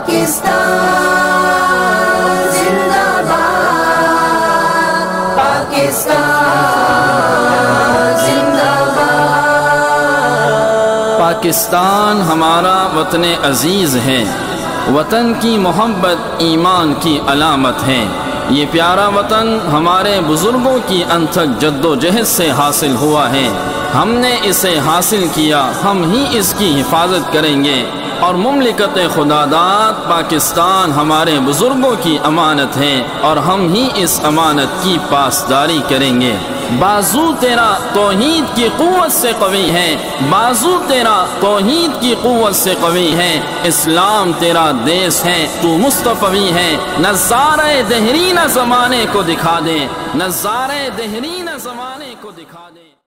पाकिस्तान जिंदाबाद, पाकिस्तान जिंदाबाद। पाकिस्तान हमारा वतन अजीज़ है। वतन की मोहब्बत ईमान की अलामत है। ये प्यारा वतन हमारे बुज़ुर्गों की अनथक जद्दोजहद से हासिल हुआ है। हमने इसे हासिल किया, हम ही इसकी हिफाजत करेंगे और मुमलिकत खुदादाद पाकिस्तान हमारे बुज़ुर्गों की अमानत है और हम ही इस अमानत की पासदारी करेंगे। बाजू तेरा तौहीद की क़ुव्वत से क़वी है, बाजू तेरा तौहीद की क़ुव्वत से क़वी है। इस्लाम तेरा देश है, तू मुस्तफ़वी है। नज़ारे दहरीन ज़माने को दिखा दे, नज़ारे दहरीन ज़माने को दिखा दे।